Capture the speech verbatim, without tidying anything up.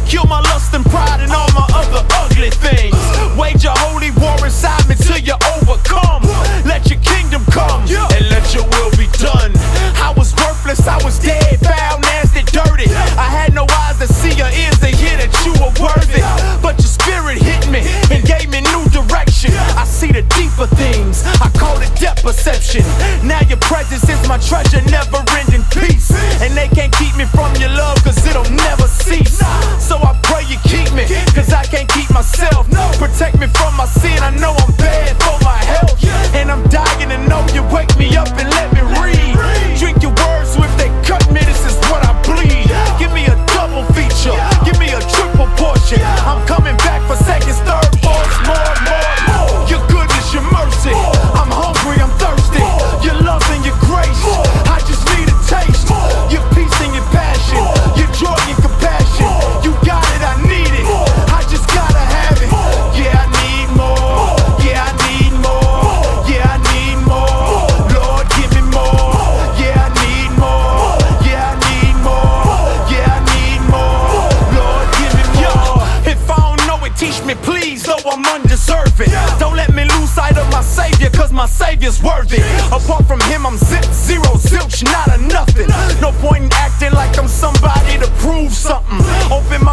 Kill my lust and pride and all my other ugly things. Wage a holy war inside me till you overcome. Let your kingdom come and let your will be done. I was worthless, I was dead, foul, nasty, dirty. I had no eyes to see or ears to hear that you were worthy. But your spirit hit me and gave me new direction. I see the deeper things, I call it depth perception. Now your presence is my treasure, never ending peace. And they can't keep me from your love, cause it'll never cease. So I pray you keep me, cause I can't keep myself. Protect me from my sin, I know I'm bad for my health. And I'm dying to know you wake me up and let me read. Drink your words, so if they cut me, this is what I bleed. Give me a double feature, give me a triple portion. I'm coming back for seconds, third, fourth, more, more, more. Your goodness, your mercy, I'm hungry, I'm thirsty. Your love and your grace, I just need a taste. Your peace and your passion, your joy and compassion. You got it, I need it, I just gotta have it. Yeah, I need more, yeah, I need more, yeah, I need more. Lord, give me more, yeah, I need more, yeah, I need more, yeah, I need more. Lord, give me more. If I don't know it, teach me please, though I'm undeserving. Don't let me lose sight of my Savior, cause my Savior's worthy. Apart from him, I'm zip, zero, zilch, not a nothing. No point in acting like I'm somebody to prove something. Open my